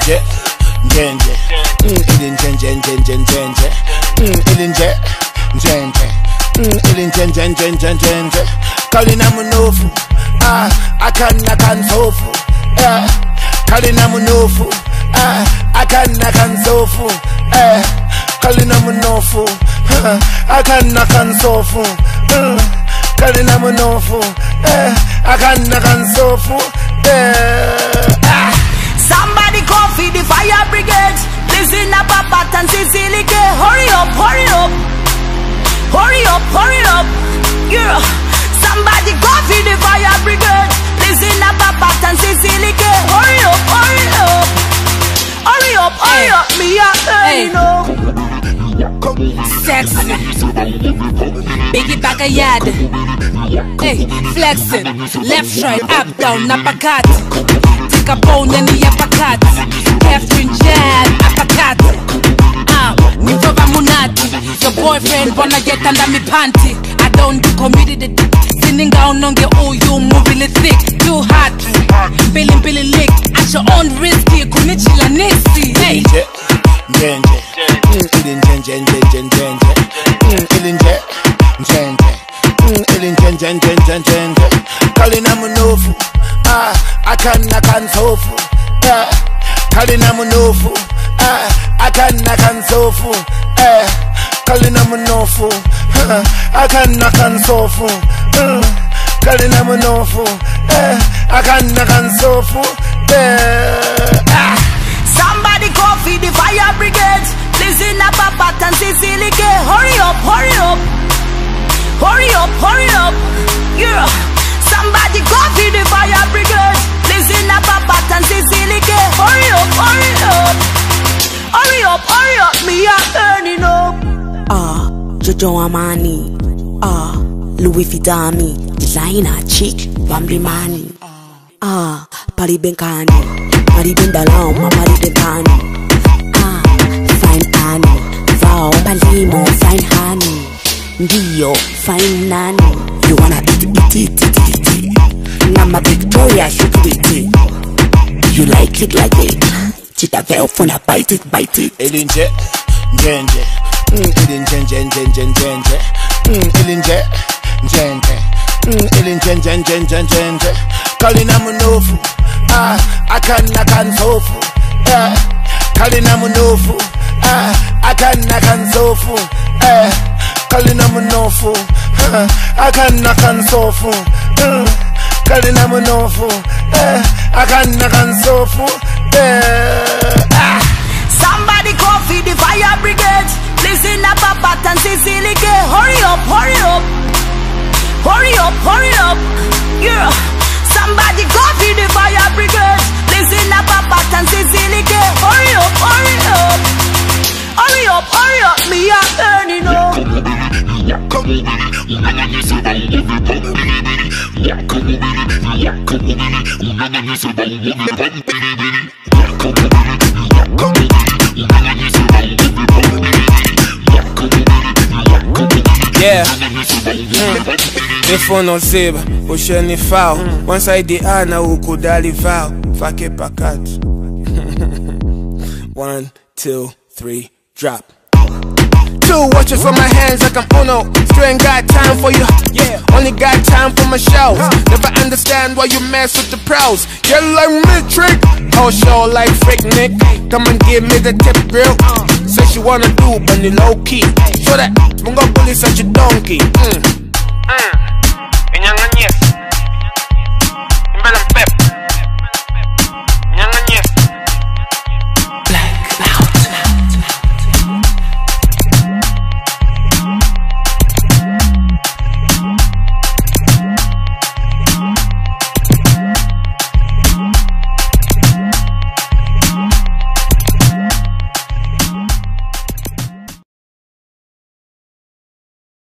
Ilinje, njenje, ilinje, njenje, njenje, ilinje, njenje, ilinje, njenje, njenje. Kalina munofu, akan sofu, kalina munofu, akan sofu, kalina munofu, akan sofu, kalina munofu, akan sofu. Somebody call for the fire brigade. Listen up, Papa and Sicily. Hurry up, hurry up, hurry up, hurry up. Yeah. Somebody call for the fire brigade. Listen up, Papa and Sicily. Hurry up, hurry up, hurry up, hurry up. Me Sexy, biggie back a yard. Hey, flexing, left, right, up, down, uppercut. Take a bone and the uppercut. Catherine jab, uppercut. Nivova munati. Your boyfriend wanna get under me panty. I don't do committed. Sitting down on the you moving it thick. Too hot, Billy lick. At your own risk, kunichila nixie. Hey. Njenje, ilinje, njenje, njenje, ilinje, njenje, ilinje, njenje, njenje. Kalina munofu, akan sofu, kalina munofu, akan sofu, kalina munofu, akan sofu, kalina munofu, akan sofu. Somebody call for the fire brigade. Listen up, Papa and Sicily. Hurry up, hurry up, hurry up, hurry up. Yeah. Somebody call for the fire brigade. Listen up, Papa and Sicily. Hurry up, hurry up, hurry up, hurry up. Me a burning up. Jojo Amani, Louis Vidami, designer chick, Bambi Mani, Pari Benkani. Maribin Dalao, Maribin Kani. Fine Annie, Vao, Palimo, fine honey. Dio, fine nanny. You wanna eat. Nama Victoria, should it. You like it like it. Chita Velfona, bite it. Ilinje, njenje, ilinje, njenje, njenje, ilinje, njenje, ilinje, njenje, njenje. Kalina munofu, akan sofu, kalina munofu, akan sofu, kalina munofu, akan sofu, kalina munofu, akan sofu. Somebody call for the fire brigade. Listen up, Papa and Sicily. Hurry up, hurry up, hurry up, hurry up. Yeah. Somebody call for the fire brigade. Listen up, Papa and Sicily. Hurry up, hurry up, hurry up, hurry up. Me a burning up. Yeah. If on ziba, usheni foul. Once I di ana ukudali vow. Fake pakat. 1, 2, 3, drop. 2 watches for my hands like I'm Uno. Still ain't got time for you, yeah. Only got time for my shows. Never understand why you mess with the pros. You like me trick, whole show like freak Nick. Come and give me the tip, girl. Say she wanna do, but you low key. Show that, I'm gonna bully such a donkey.